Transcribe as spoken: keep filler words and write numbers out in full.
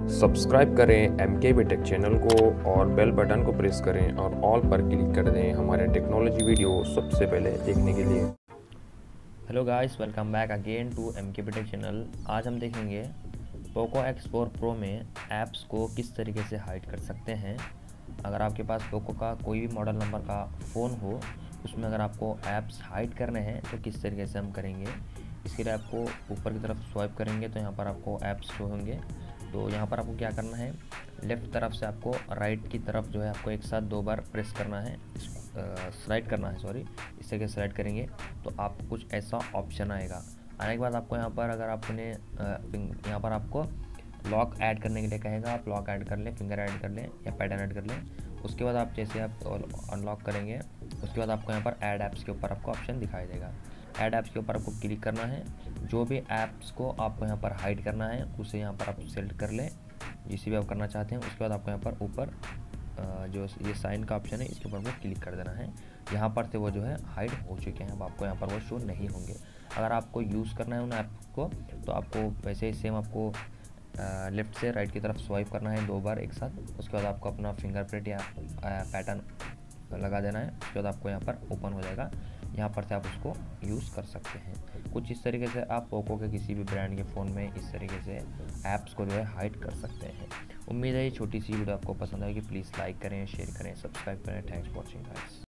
Subscribe करें M K B tech channel को और बेल बटन को प्रेस करें और ऑल पर क्लिक कर दें हमारे टेक्नोलॉजी वीडियो सबसे पहले देखने के लिए। Hello guys, welcome back again to M K B tech channel. आज हम देखेंगे पोको एक्स फोर प्रो में ऐप्स को किस तरीके से हाइड कर सकते हैं। अगर आपके पास पोको का कोई भी मॉडल नंबर का फ़ोन हो, उसमें अगर आपको ऐप्स हाइड करने हैं तो किस तरीके से हम करेंगे। इसके लिए आपको ऊपर की तरफ स्वाइप करेंगे तो यहाँ पर आपको ऐप्स शो होंगे। तो यहाँ पर आपको क्या करना है, लेफ़्ट तरफ से आपको राइट की तरफ जो है आपको एक साथ दो बार प्रेस करना है, स्लाइड करना है सॉरी इस तरीके से स्लाइड करेंगे तो आपको कुछ ऐसा ऑप्शन आएगा। आने के बाद आपको यहाँ पर अगर आपने यहाँ पर आपको लॉक ऐड करने के लिए कहेगा, आप लॉक ऐड कर लें, फिंगर ऐड कर लें या पैटर्न ऐड कर लें। उसके बाद आप जैसे आप अनलॉक करेंगे उसके बाद आपको यहाँ पर ऐड ऐप्स के ऊपर आपको ऑप्शन दिखाई देगा। ऐड ऐप्स के ऊपर आपको क्लिक करना है, जो भी ऐप्स को आपको यहाँ पर हाइड करना है उसे यहाँ पर आप सेलेक्ट कर लें, जिसे भी आप करना चाहते हैं। उसके बाद आपको यहाँ पर ऊपर जो ये साइन का ऑप्शन है इसके ऊपर वो क्लिक कर देना है। यहाँ पर से वो जो है हाइड हो चुके हैं, अब आपको यहाँ पर वो शो नहीं होंगे। अगर आपको यूज़ करना है उन ऐप को तो आपको वैसे ही सेम आपको लेफ़्ट से राइट की तरफ स्वाइप करना है दो बार एक साथ। उसके बाद आपको अपना फिंगरप्रिंट या पैटर्न लगा देना है। उसके बाद आपको यहाँ पर ओपन हो जाएगा, यहाँ पर से आप उसको यूज़ कर सकते हैं। कुछ इस तरीके से आप पोको के किसी भी ब्रांड के फ़ोन में इस तरीके से ऐप्स को जो है हाइड कर सकते हैं। उम्मीद है ये छोटी सी वीडियो आपको पसंद आएगी। प्लीज़ लाइक करें, शेयर करें, सब्सक्राइब करें। Thanks for watching guys.